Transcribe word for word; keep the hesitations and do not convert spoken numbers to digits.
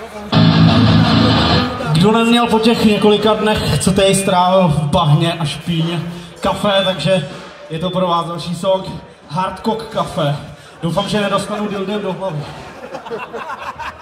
Kdo neměl po těch několika dnech, co tady strávil v bahně a špíně, kafe, takže je to pro vás další song Hardcock Kafe. Doufám, že nedostanu dildem do hlavy.